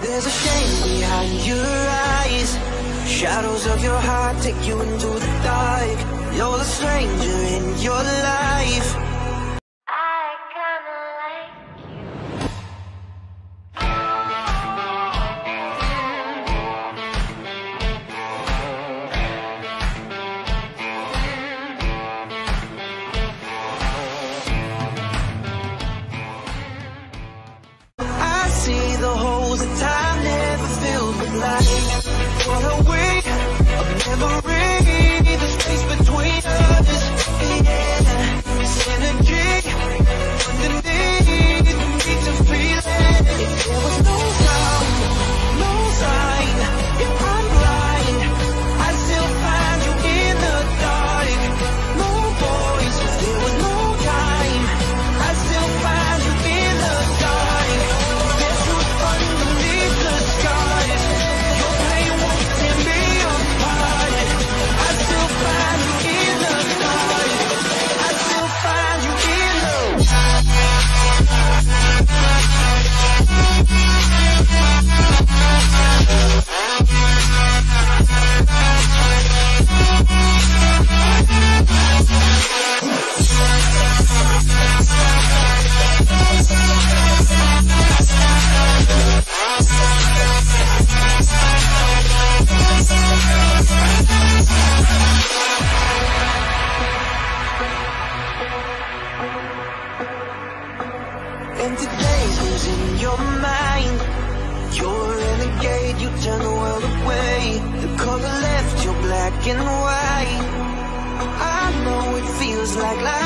There's a shame behind your eyes. Shadows of your heart take you into the dark. You're the stranger in your life. I kinda like I see the holes that time never filled with light. What a weight of memory, the space between us. Yeah, this energy underneath me to feel it. If there was no sound, no sign, if I'm blind, I still find you in the dark. No voice, if there was no time, I still find you in the dark. There's truth underneath the scars. Your pain won't tear me apart. I still find you in the dark. I still find you in the empty days in your mind. You're a renegade, you turn the world away. The color left, you're black and white. I know it feels like life.